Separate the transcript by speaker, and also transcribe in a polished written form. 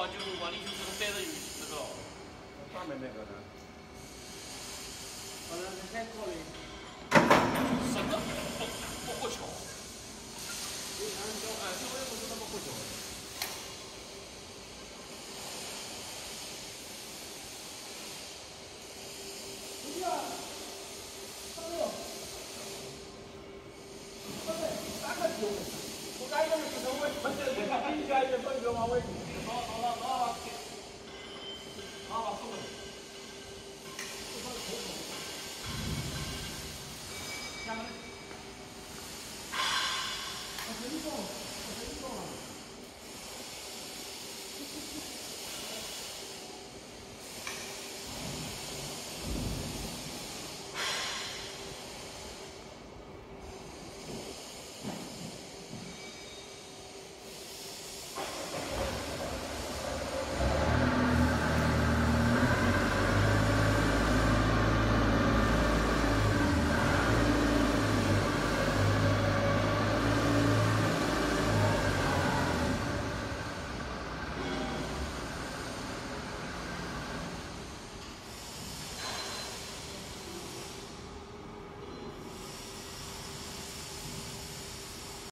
Speaker 1: 话，就王立就是带着这个
Speaker 2: 上面那个呢？
Speaker 3: 好了，再考虑。
Speaker 1: 什么不过桥？
Speaker 3: 这我也不知道不过桥。
Speaker 2: 我感觉是稍微，我这个看起来也分别往外。